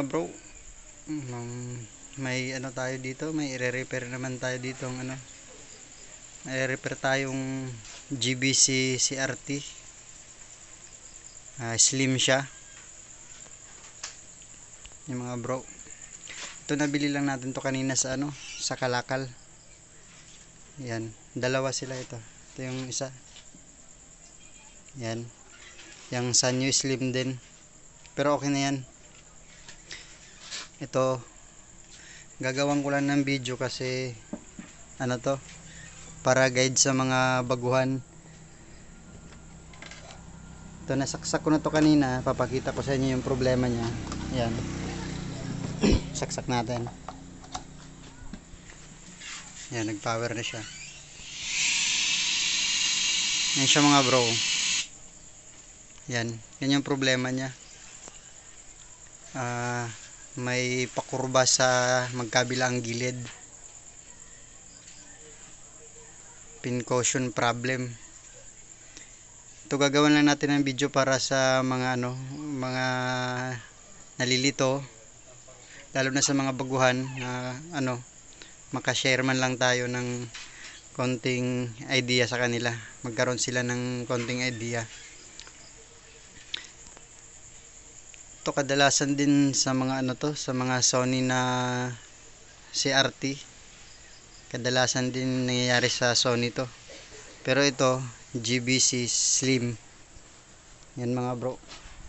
bro, may ano tayo dito, may i-repair naman tayo dito ang ano. May repair tayong GBC CRT. Slim siya. Yung mga bro. Ito nabili lang natin to kanina sa ano, sa Kalakal. Yan, dalawa sila ito. Ito yung isa. Yan. Yung Sanyo Slim din. Pero okay na yan. Ito gagawan ko lang ng video kasi ano to, para guide sa mga baguhan. Ito, nasaksak ko na to kanina, papakita ko sa inyo yung problema niya. Yan. Saksak natin. Yan, nag-power na siya. Yan siya mga bro. Yan, yan yung problema niya. May pakurba sa magkabilang gilid. Pin caution problem. Ito gagawin lang natin ng video para sa mga ano, mga nalilito, lalo na sa mga baguhan na ano, makashare man lang tayo ng konting idea sa kanila, magkaroon sila ng konting idea. Ito kadalasan din sa mga ano to, sa mga Sony na CRT. Kadalasan din nangyayari sa Sony to. Pero ito GBC Slim. Yan mga bro.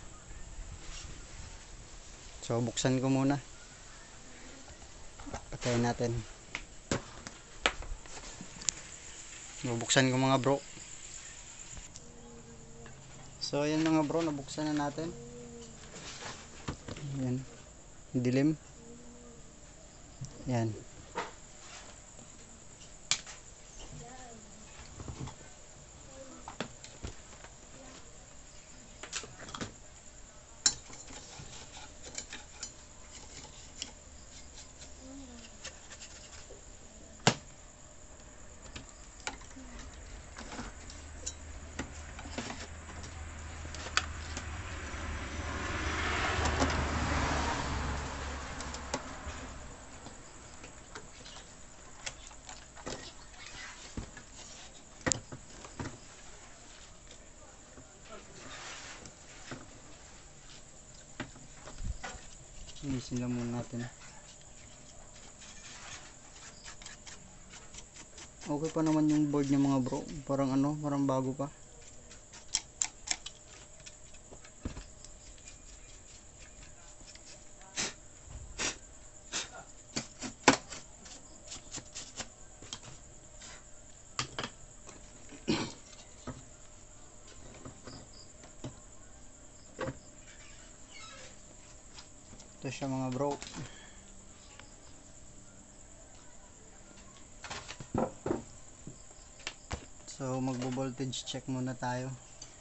So buksan ko muna. Patayin natin. Bubuksan ko mga bro. So ayan mga bro, nabuksan na natin. Yan. Dilim. Yan. Inisin lang muna natin. Okay pa naman yung board niya mga bro. Parang ano, parang bago pa. Ito siya mga bro. So magbo-voltage check muna tayo.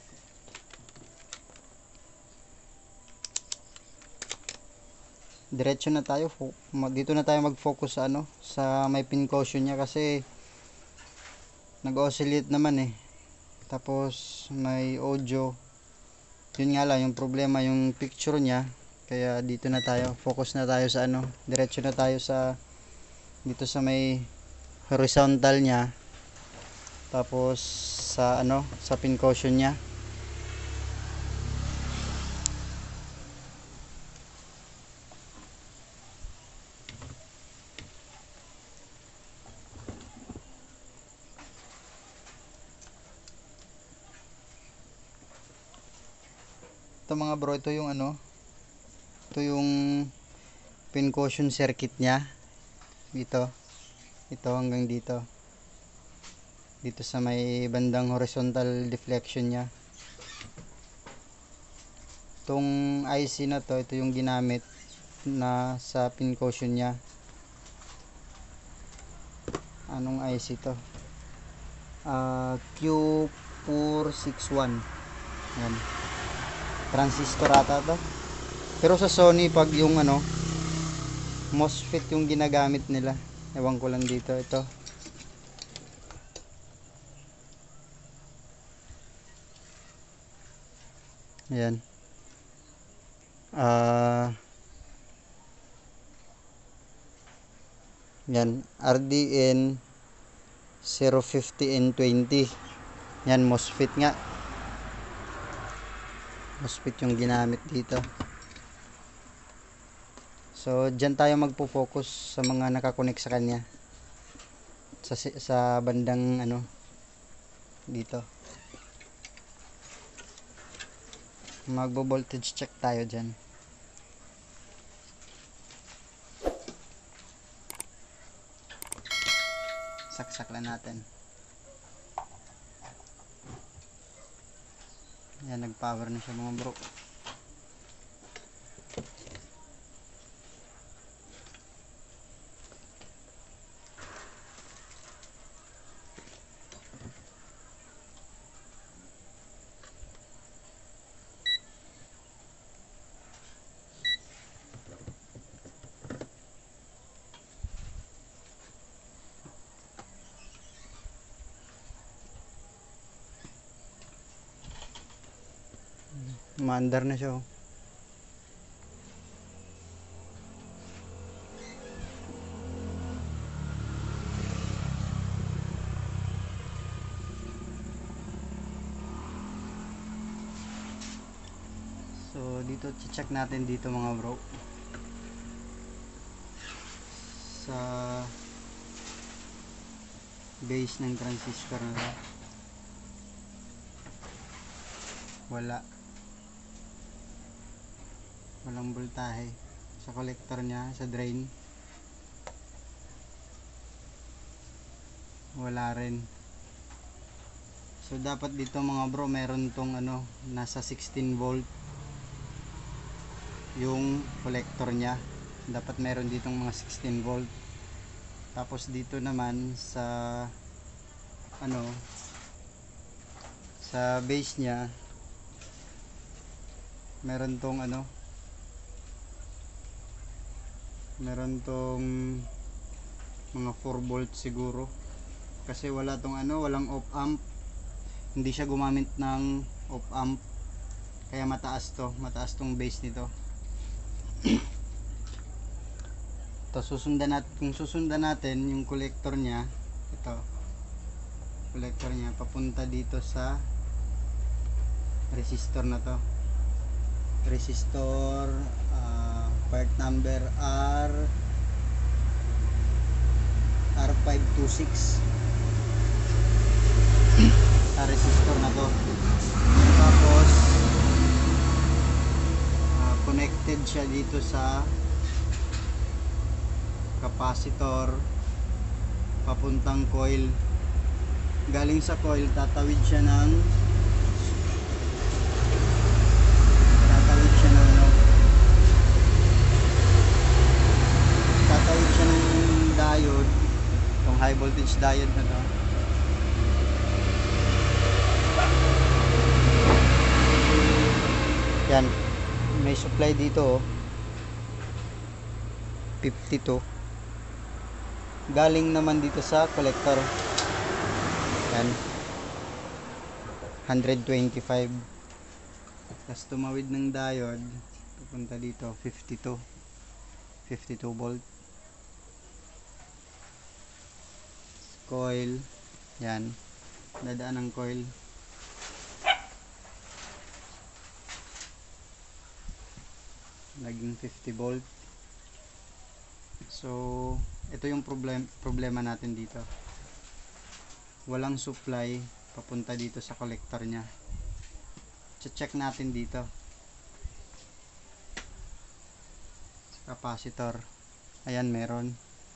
Diretso na tayo. Dito na tayo mag-focus sa ano, sa may pin caution niya kasi nag-oscillate naman eh. Tapos may audio. Yun nga lang yung problema, yung picture niya. Kaya dito na tayo, focus na tayo sa ano, diretso na tayo sa dito sa may horizontal niya. Tapos sa ano, sa pin caution niya. Ito mga bro, ito yung ano, ito yung pin caution circuit niya. Ito hanggang dito. Dito sa may bandang horizontal deflection niya. Itong IC na to, ito yung ginamit na sa pin caution niya. Anong IC to? Q461. Yan. Transistor ata to. Pero sa Sony, pag yung ano, MOSFET yung ginagamit nila. Ewan ko lang dito. Ito. Ayan. Yan, RDN 050N20. Yan, MOSFET nga. MOSFET yung ginamit dito. So, dyan tayo magpo-focus sa mga nakakonek sa kanya. Sa bandang ano, dito. Magbo-voltage check tayo dyan. Saksak lang natin. Yan, nag-power na siya mga bro. Maandar na siya oh. So dito check natin dito mga bro, sa base ng transistor na walang voltahe. Sa collector nya, sa drain wala rin. So dapat dito mga bro meron tong ano, nasa 16 volt yung collector nya. Dapat meron ditong mga 16 volt. Tapos dito naman sa ano, sa base nya meron tong ano, meron tong mga 4 volt siguro, kasi wala tong ano, walang off amp, hindi siya gumamit ng off amp, kaya mataas tong base nito. Ito susundan natin, kung susundan natin yung collector nya, ito collector nya papunta dito sa resistor na to, resistor part number R526 sa resistor na to. Tapos connected siya dito sa capacitor papuntang coil. Galing sa coil tatawid siya ng diode, itong high voltage diode na to. Yan, may supply dito oh, 52, galing naman dito sa collector. Yan, 125. Tapos tumawid ng diode pupunta dito, 52 volt. Coil, yan, dadaan ng coil. Naging 50 volt. So ito yung problema natin dito, walang supply papunta dito sa collector nya. Check natin dito sa capacitor, ayan meron.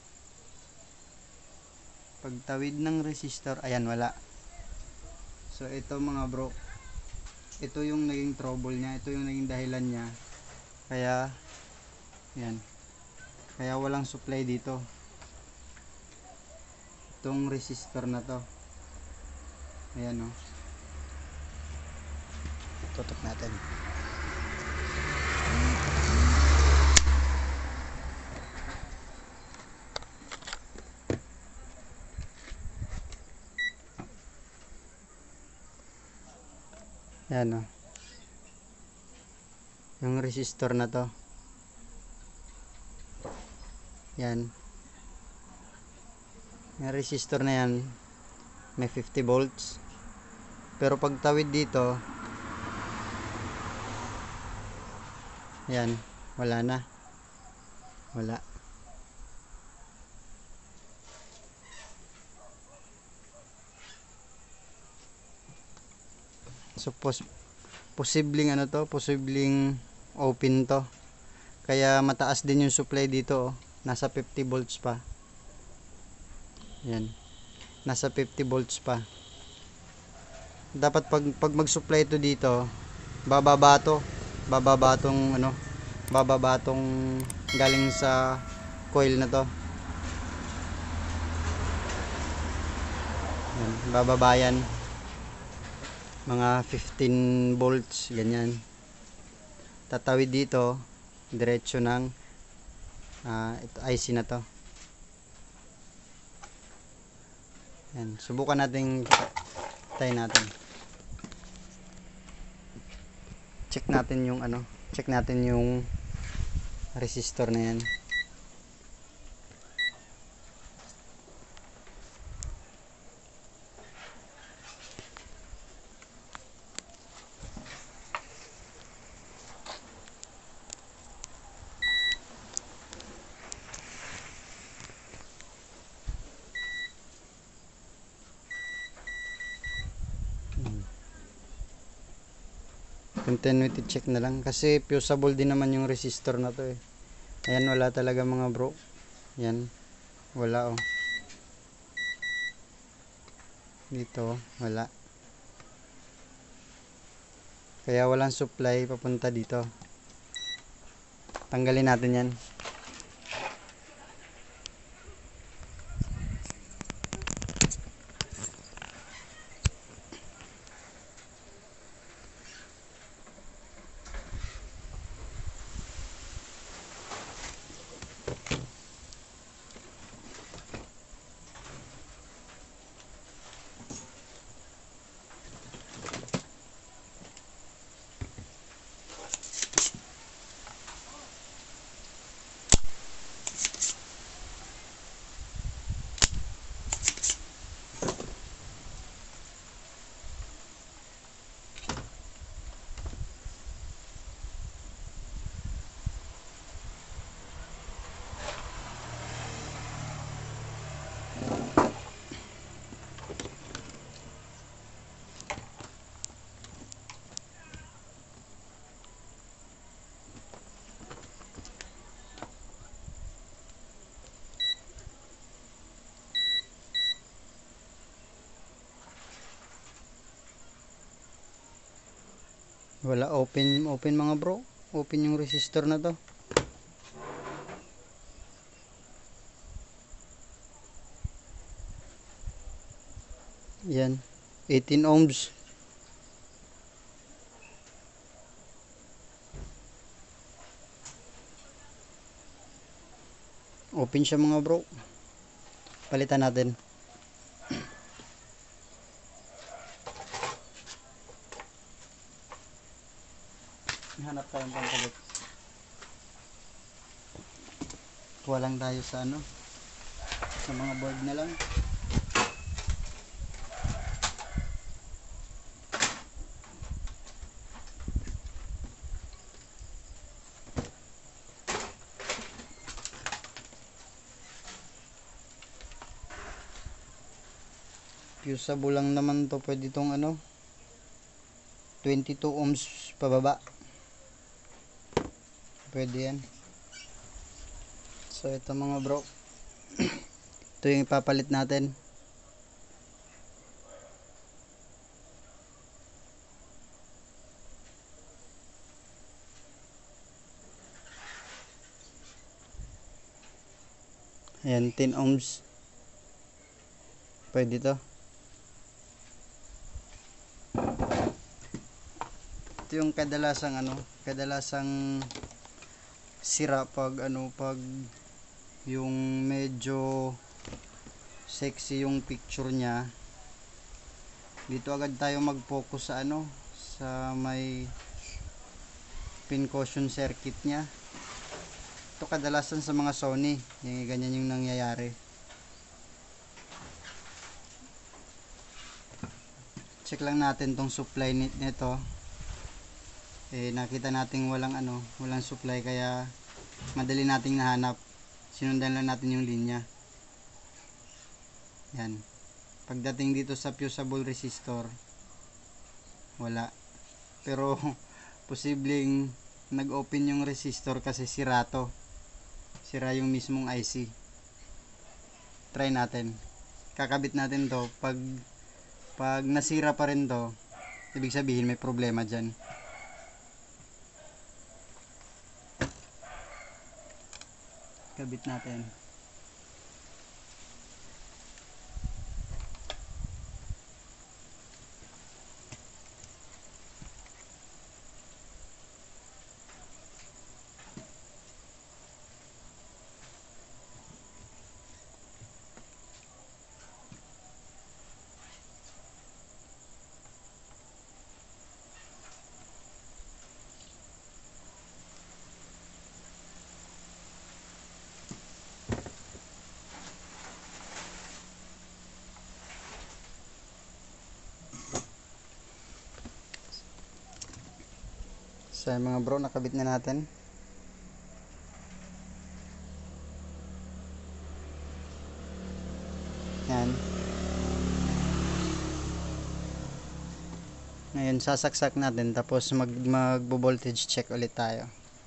Pagtawid ng resistor, ayan wala. So ito mga bro, ito yung naging trouble nya, ito yung naging dahilan nya, kaya yan, kaya walang supply dito itong resistor na to. Ayan o, tutok natin. Ayan o, yung resistor na to, yan, Yung resistor na yan may 50 volts, pero pag tawid dito, yan, wala na, wala. So posibleng ano to, posibleng open to, kaya mataas din yung supply dito, oh. Nasa 50 volts pa, yan, nasa 50 volts pa. Dapat pag mag-supply ito dito, bababa tong ano, bababa tong galing sa coil na to, yan, bababa yan, mga 15 volts ganyan. Tatawid dito diretso ng ito, IC na to. Yan, subukan natin, try natin. Check natin yung ano, check natin yung resistor na yan. Continuity check na lang kasi fusible din naman yung resistor na to eh. Ayan, wala talaga mga bro. Yan, wala oh. Dito wala, kaya walang supply papunta dito. Tanggalin natin yan. Wala, open mga bro, open yung resistor na to. Yan, 18 ohms. Open siya mga bro. Palitan natin. Hanap tayong pampalit. Kuha lang tayo sa ano, sa mga board na lang. Fusible lang naman to, pwede tong ano, 22 ohms pababa. Pwede yan. So ito mga bro, ito yung ipapalit natin. Ayan, 10 ohms. Pwede to. Ito yung kadalasang ano, kadalasang sira pag ano, pag yung medyo sexy yung picture niya. Dito agad tayo mag-focus sa ano, sa may pin caution circuit niya. Ito kadalasan sa mga Sony, yung ganyan yung nangyayari. check lang natin tong supply nito. Nakita natin walang supply, kaya madali nating nahanap. Sinundan lang natin yung linya. Yan. Pagdating dito sa fusible resistor, wala. Pero posibleng nag-open yung resistor kasi sira yung mismong IC. Try natin. Kakabit natin to. Pag nasira pa rin to, ibig sabihin may problema dyan. Kabit natin. So mga bro, nakabit na natin. Yan. Ngayon sasaksak natin, tapos magbo-voltage check ulit tayo.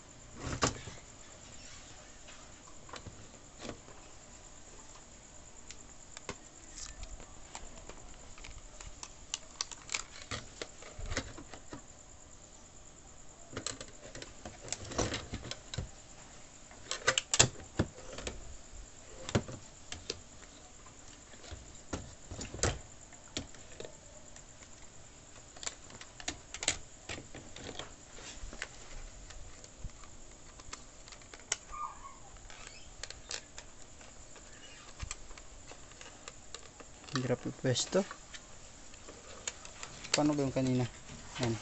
Hirap ipwesto. Paano ba yung kanina? Yan.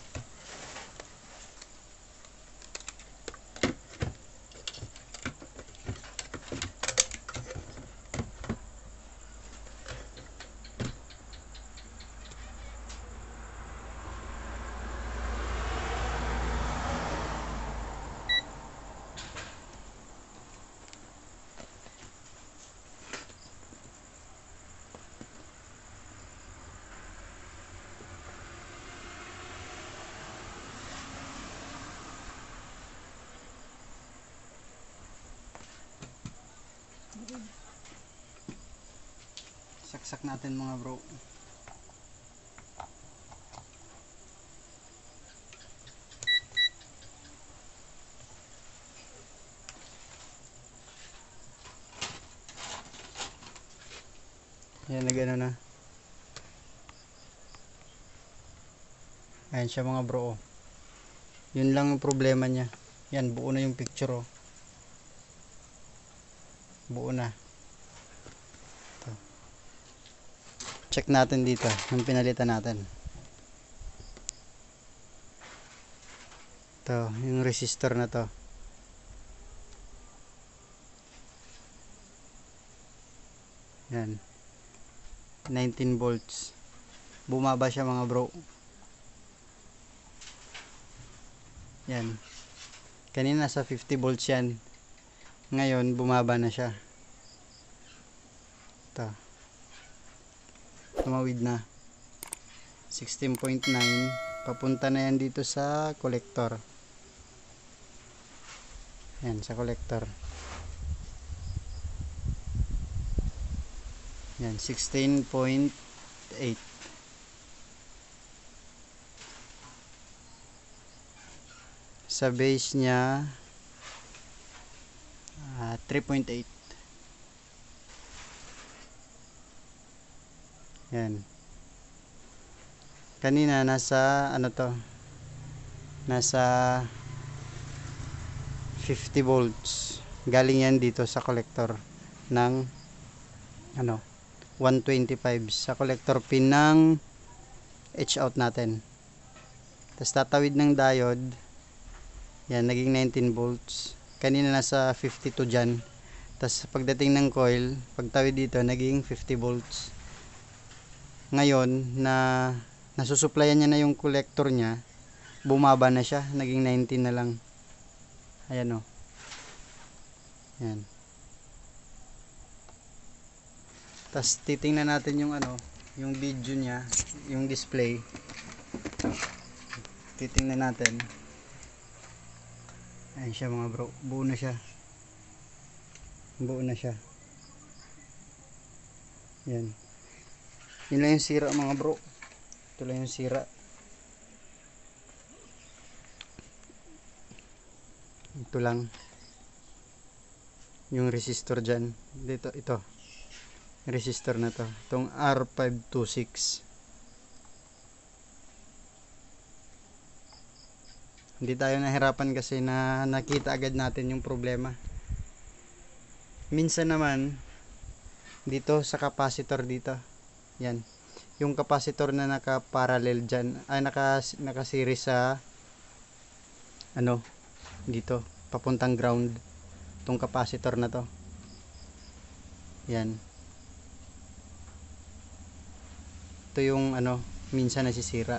Saksak natin mga bro. Yan, nagano na. Ayan siya mga bro. Yun lang yung problema niya. Yan, buo na yung picture. Buo na. Check natin dito yung pinalitan natin. Ito, yung resistor na to. Yan. 19 volts. Bumaba siya mga bro. Yan. Kanina sa 50 volts yan. Ngayon bumaba na siya. Ito. Tumawid na. 16.9. Papunta na yan dito sa collector. Yan, sa collector. Yan, 16.8. Sa base niya 3.8. Yan. Kanina nasa nasa 50 volts. Galing yan dito sa collector ng 125 sa collector pin ng H out natin. Tapos tatawid ng diode. Yan, naging 19 volts. Kanina nasa 52 dyan. Tapos pagdating ng coil, pagtawid dito, naging 50 volts. Ngayon, na nasusuplayan niya na yung collector niya, bumaba na siya, naging 19 na lang. Ayan o. Yan. Tapos titingnan natin yung ano, yung video niya, yung display. Titingnan natin. Ayan siya mga bro, buo na siya. Buo na siya. Yan. Yun lang yung sira mga bro. Ito lang yung sira. Ito lang. Yung resistor dyan. Dito, ito. Resistor na to. Itong R526. Hindi tayo nahirapan kasi na nakita agad natin yung problema. Minsan naman, dito sa capacitor dito. Yan. Yung capacitor na naka-parallel dyan, ay naka-series sa ano, dito, papuntang ground. Itong capacitor na to. Yan. Ito yung ano, minsan nasisira.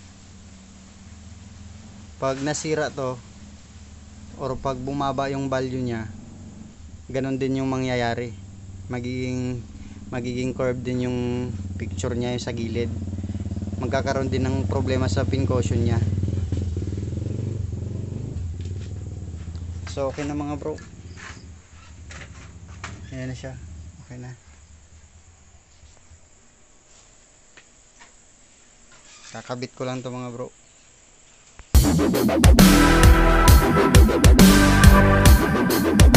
Pag nasira to, or pag bumaba yung value niya, ganon din yung mangyayari. Magiging curved din yung picture niya yung sa gilid. Magkakaroon din ng problema sa pin cushion niya. So okay na mga bro. Ayan na siya. Okay na. Kakabit ko lang to mga bro.